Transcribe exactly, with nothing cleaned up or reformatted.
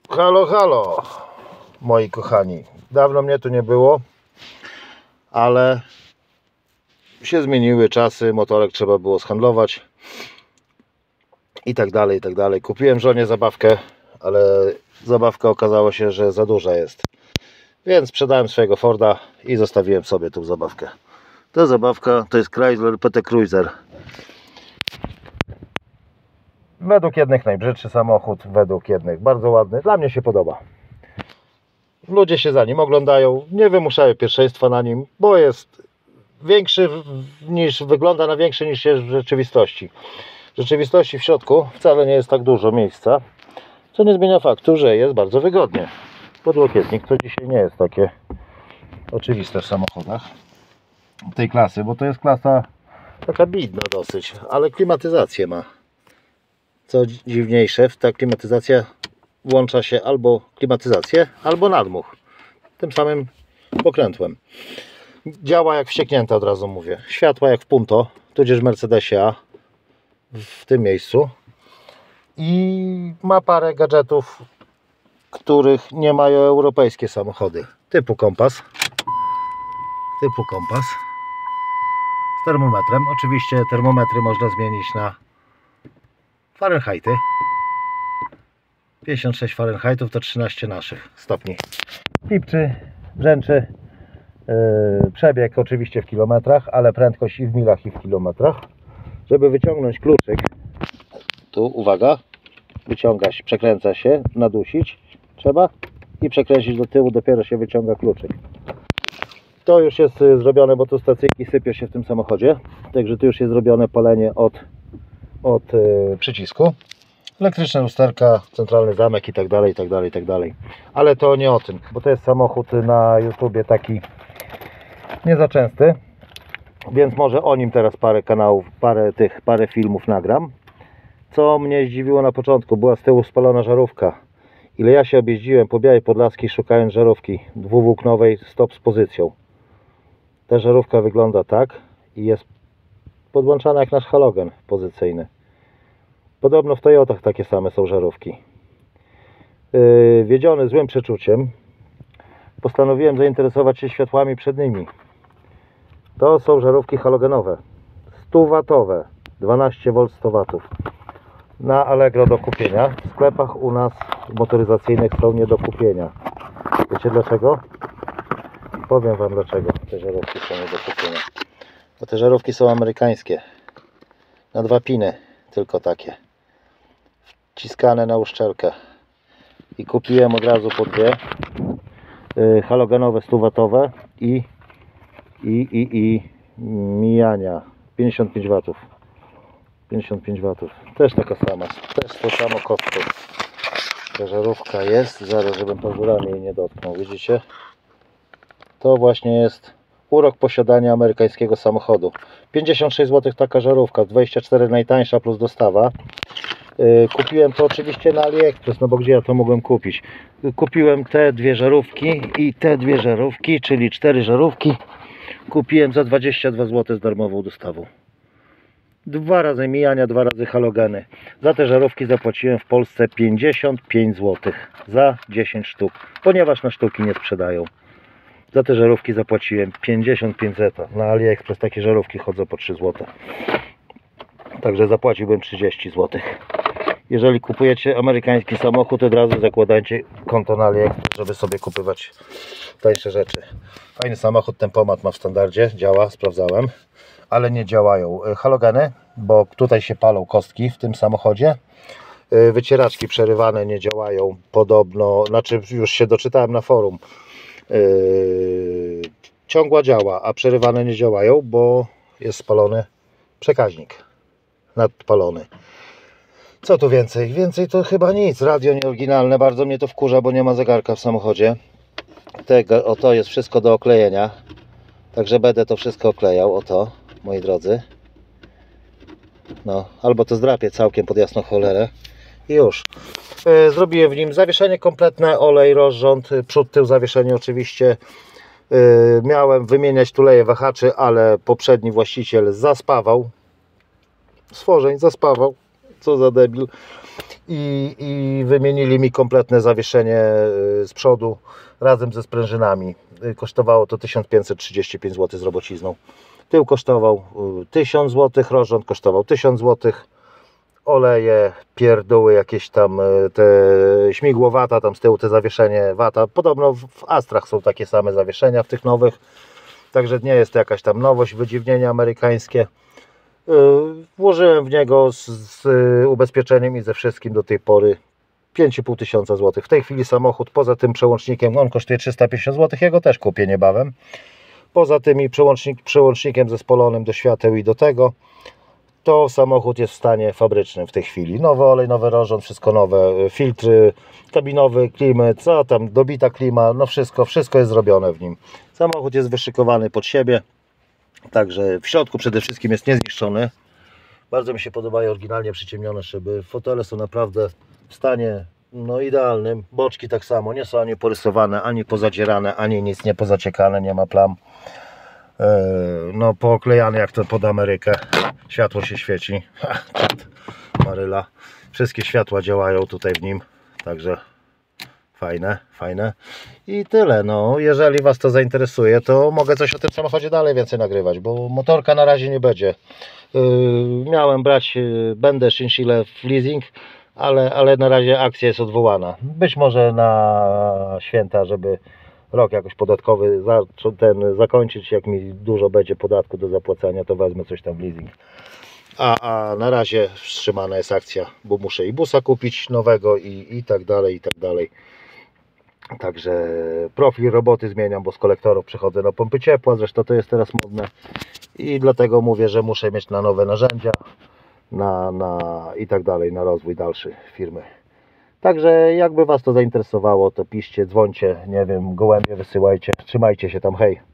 Halo, halo, moi kochani. Dawno mnie tu nie było, ale się zmieniły czasy, motorek trzeba było zhandlować i tak dalej, i tak dalej. Kupiłem żonie zabawkę, ale zabawka okazało się, że za duża jest. Więc sprzedałem swojego Forda i zostawiłem sobie tą zabawkę. Ta zabawka to jest Chrysler P T Cruiser. Według jednych najbrzydszy samochód, według jednych bardzo ładny. Dla mnie się podoba. Ludzie się za nim oglądają, nie wymuszają pierwszeństwa na nim, bo jest większy niż wygląda na większy niż jest w rzeczywistości. W rzeczywistości w środku wcale nie jest tak dużo miejsca, co nie zmienia faktu, że jest bardzo wygodnie. Podłokietnik to dzisiaj nie jest takie oczywiste w samochodach tej klasy, bo to jest klasa taka bidna dosyć, ale klimatyzację ma. Co dziwniejsze, ta klimatyzacja włącza się albo klimatyzację, albo nadmuch. Tym samym pokrętłem. Działa jak wścieknięta, od razu mówię. Światła jak w Punto, tudzież Mercedesie A w tym miejscu. I ma parę gadżetów, których nie mają europejskie samochody. Typu kompas. Typu kompas. Z termometrem. Oczywiście termometry można zmienić na Fahrenheity. pięćdziesiąt sześć Fahrenheitów to trzynaście naszych stopni. Pipczy, brzęczy. Yy, przebieg oczywiście w kilometrach, ale prędkość i w milach, i w kilometrach. Żeby wyciągnąć kluczyk, tu uwaga, wyciąga się, przekręca się, nadusić trzeba i przekręcić do tyłu, dopiero się wyciąga kluczyk. To już jest zrobione, bo tu stacyjki sypią się w tym samochodzie, także tu już jest zrobione palenie od, od yy, przycisku. Elektryczna lusterka, centralny zamek i tak dalej, i tak dalej, i tak dalej. Ale to nie o tym, bo to jest samochód na YouTubie taki nie za częsty, więc może o nim teraz parę kanałów, parę tych, parę filmów nagram. Co mnie zdziwiło na początku, była z tyłu spalona żarówka. Ile ja się objeździłem po Białej Podlaskiej szukając żarówki dwuwłóknowej stop z pozycją. Ta żarówka wygląda tak i jest podłączana jak nasz halogen pozycyjny. Podobno w Toyotach takie same są żarówki. Yy, wiedziony złym przeczuciem, postanowiłem zainteresować się światłami przednimi. To są żarówki halogenowe, sto watowe, dwanaście wolt sto watów. Na Allegro do kupienia. W sklepach u nas motoryzacyjnych są nie do kupienia. Wiecie dlaczego? Powiem wam dlaczego te żarówki są nie do kupienia. Bo te żarówki są amerykańskie. Na dwa piny, tylko takie. Wciskane na uszczelkę. I kupiłem od razu po dwie. Yy, halogenowe sto watowe i i, i, i mijania pięćdziesiąt pięć watów. pięćdziesiąt pięć watów. Też taka sama. Też to samo kosztuje. Ta żarówka jest. Zaraz, żebym pazurami jej nie dotknął. Widzicie? To właśnie jest urok posiadania amerykańskiego samochodu. pięćdziesiąt sześć złotych taka żarówka. dwadzieścia cztery najtańsza plus dostawa. Kupiłem to oczywiście na AliExpress, no bo gdzie ja to mogłem kupić? Kupiłem te dwie żarówki i te dwie żarówki, czyli cztery żarówki. Kupiłem za dwadzieścia dwa złote z darmową dostawą. Dwa razy mijania, dwa razy halogeny. Za te żarówki zapłaciłem w Polsce pięćdziesiąt pięć złotych za dziesięć sztuk, ponieważ na sztuki nie sprzedają. Za te żarówki zapłaciłem pięćdziesiąt pięć złotych. Na AliExpress takie żarówki chodzą po trzy złote. Także zapłaciłbym trzydzieści złotych. Jeżeli kupujecie amerykański samochód, od razu zakładajcie konto na AliExpress, żeby sobie kupować tańsze rzeczy. Fajny samochód, tempomat ma w standardzie, działa, sprawdzałem, ale nie działają halogeny, bo tutaj się palą kostki w tym samochodzie. Wycieraczki przerywane nie działają, podobno, znaczy już się doczytałem na forum. Yy, ciągła działa, a przerywane nie działają, bo jest spalony przekaźnik nadpalony. Co tu więcej? Więcej to chyba nic. Radio nieoryginalne, bardzo mnie to wkurza, bo nie ma zegarka w samochodzie. Tego, oto jest wszystko do oklejenia. Także będę to wszystko oklejał. Oto, moi drodzy. No, albo to zdrapię całkiem pod jasną cholerę. I już. Yy, zrobiłem w nim zawieszenie kompletne, olej, rozrząd, przód, tył, zawieszenie oczywiście. Yy, miałem wymieniać tuleje wahaczy, ale poprzedni właściciel zaspawał. Stworzeń zaspawał co za debil. I, i wymienili mi kompletne zawieszenie z przodu razem ze sprężynami. Kosztowało to tysiąc pięćset trzydzieści pięć złotych z robocizną. Tył kosztował tysiąc złotych, rozrząd kosztował tysiąc złotych. Oleje, pierdoły, jakieś tam te śmigło wata, tam z tyłu te zawieszenie wata. Podobno w Astrach są takie same zawieszenia w tych nowych. Także nie jest to jakaś tam nowość, wydziwnienie amerykańskie. Włożyłem w niego z, z ubezpieczeniem i ze wszystkim do tej pory pięć i pół tysiąca złotych. W tej chwili samochód poza tym przełącznikiem, on kosztuje trzysta pięćdziesiąt złotych, ja go też kupię niebawem. Poza tym i przełącznik, przełącznikiem zespolonym do świateł i do tego, to samochód jest w stanie fabrycznym w tej chwili. Nowy olej, nowy rozrząd, wszystko nowe, filtry kabinowe, klimy, co tam, dobita klima, no wszystko, wszystko jest zrobione w nim. Samochód jest wyszykowany pod siebie, także w środku przede wszystkim jest niezniszczony. Bardzo mi się podobają oryginalnie przyciemnione szyby. Fotele są naprawdę w stanie no idealnym. Boczki tak samo, nie są ani porysowane, ani pozadzierane, ani nic nie pozaciekane, nie ma plam. No pooklejany jak to pod Amerykę. Światło się świeci. Maryla. Wszystkie światła działają tutaj w nim. Także fajne, fajne. I tyle. No, jeżeli Was to zainteresuje, to mogę coś o tym samochodzie dalej więcej nagrywać, bo motorka na razie nie będzie. Yy, miałem brać, yy, będę Chinchillę w leasing, ale, ale na razie akcja jest odwołana. Być może na święta, żeby rok jakoś podatkowy za, ten zakończyć, jak mi dużo będzie podatku do zapłacenia, to wezmę coś tam w leasing. A, a na razie wstrzymana jest akcja, bo muszę i busa kupić nowego i, i tak dalej, i tak dalej. Także profil roboty zmieniam, bo z kolektorów przechodzę na pompy ciepła, zresztą to jest teraz modne. I dlatego mówię, że muszę mieć na nowe narzędzia na, na, i tak dalej, na rozwój dalszy firmy. Także jakby Was to zainteresowało, to piszcie, dzwońcie, nie wiem, gołębie wysyłajcie. Trzymajcie się tam, hej!